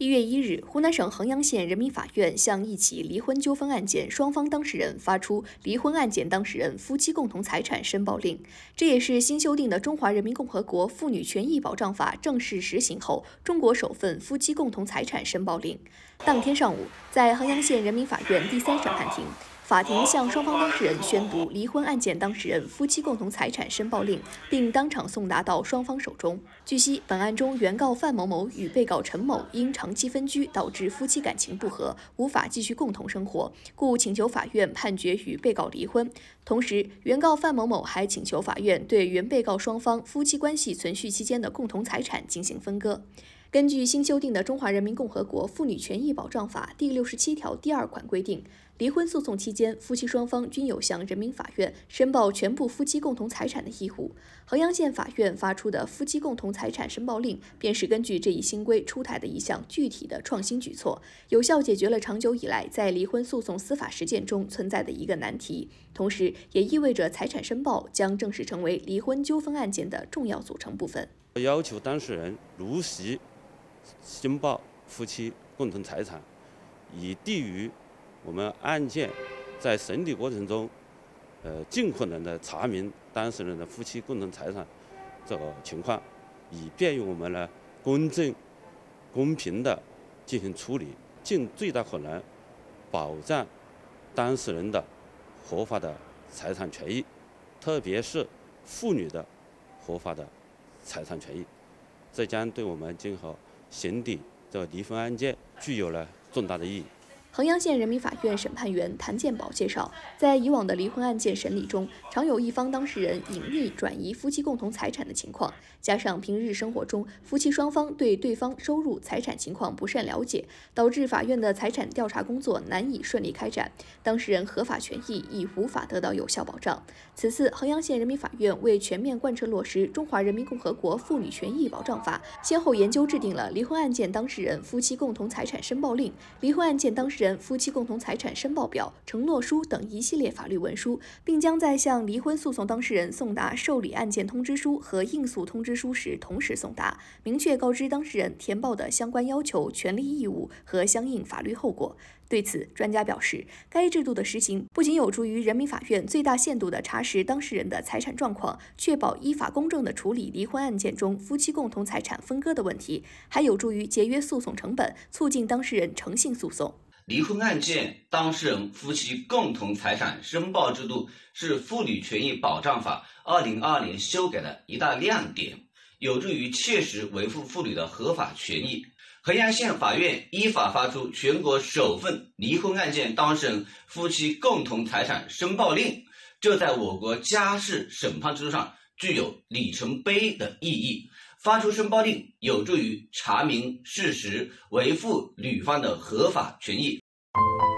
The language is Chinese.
1月1日，湖南省衡阳县人民法院向一起离婚纠纷案件双方当事人发出离婚案件当事人夫妻共同财产申报令，这也是新修订的《中华人民共和国妇女权益保障法》正式实行后中国首份夫妻共同财产申报令。当天上午，在衡阳县人民法院第3审判庭，法庭向双方当事人宣读离婚案件当事人夫妻共同财产申报令，并当场送达到双方手中。据悉，本案中原告范某某与被告陈某因长期分居导致夫妻感情不和，无法继续共同生活，故请求法院判决与被告离婚。同时，原告范某某还请求法院对原被告双方夫妻关系存续期间的共同财产进行分割。根据新修订的《中华人民共和国妇女权益保障法》第67条第2款规定，离婚诉讼期间，夫妻双方均有向人民法院申报全部夫妻共同财产的义务。衡阳县法院发出的夫妻共同财产申报令，便是根据这一新规出台的一项具体的创新举措，有效解决了长久以来在离婚诉讼司法实践中存在的一个难题，同时也意味着财产申报将正式成为离婚纠纷案件的重要组成部分。 要求当事人如实申报夫妻共同财产，以利于我们案件在审理过程中，尽可能的查明当事人的夫妻共同财产这个情况，以便于我们呢公正、公平的进行处理，尽最大可能保障当事人的合法的财产权益，特别是妇女的合法的财产权益，这将对我们今后审理这离婚案件具有了重大的意义。 衡阳县人民法院审判员谭建宝介绍，在以往的离婚案件审理中，常有一方当事人隐匿转移夫妻共同财产的情况，加上平日生活中夫妻双方对对方收入、财产情况不甚了解，导致法院的财产调查工作难以顺利开展，当事人合法权益亦无法得到有效保障。此次衡阳县人民法院为全面贯彻落实《中华人民共和国妇女权益保障法》，先后研究制定了离婚案件当事人夫妻共同财产申报令、离婚案件当事人夫妻共同财产申报表、承诺书等一系列法律文书，并将在向离婚诉讼当事人送达受理案件通知书和应诉通知书时同时送达，明确告知当事人填报的相关要求、权利义务和相应法律后果。对此，专家表示，该制度的实行不仅有助于人民法院最大限度地查实当事人的财产状况，确保依法公正地处理离婚案件中夫妻共同财产分割的问题，还有助于节约诉讼成本，促进当事人诚信诉讼。 离婚案件当事人夫妻共同财产申报制度是《妇女权益保障法》2022年修改的一大亮点，有助于切实维护妇女的合法权益。衡阳县法院依法发出全国首份离婚案件当事人夫妻共同财产申报令，这在我国家事审判制度上具有里程碑的意义。发出申报令有助于查明事实，维护女方的合法权益。